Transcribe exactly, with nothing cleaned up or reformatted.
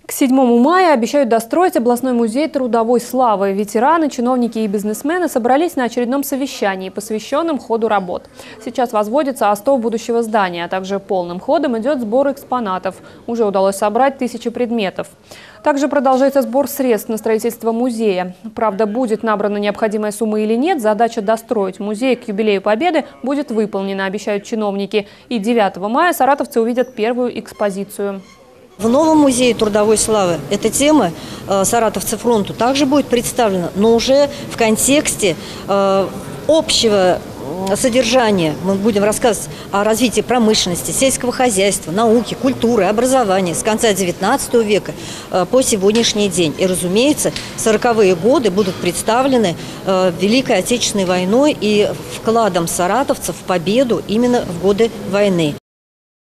К седьмому мая обещают достроить областной музей трудовой славы. Ветераны, чиновники и бизнесмены собрались на очередном совещании, посвященном ходу работ. Сейчас возводится остов будущего здания, а также полным ходом идет сбор экспонатов. Уже удалось собрать тысячи предметов. Также продолжается сбор средств на строительство музея. Правда, будет набрана необходимая сумма или нет, задача достроить музей к юбилею Победы будет выполнена, обещают чиновники. И девятого мая саратовцы увидят первую экспозицию. В новом музее трудовой славы эта тема э, «Саратовцы фронту» также будет представлена, но уже в контексте э, общего содержания. Мы будем рассказывать о развитии промышленности, сельского хозяйства, науки, культуры, образования с конца девятнадцатого века э, по сегодняшний день. И, разумеется, сороковые годы будут представлены э, Великой Отечественной войной и вкладом саратовцев в победу именно в годы войны.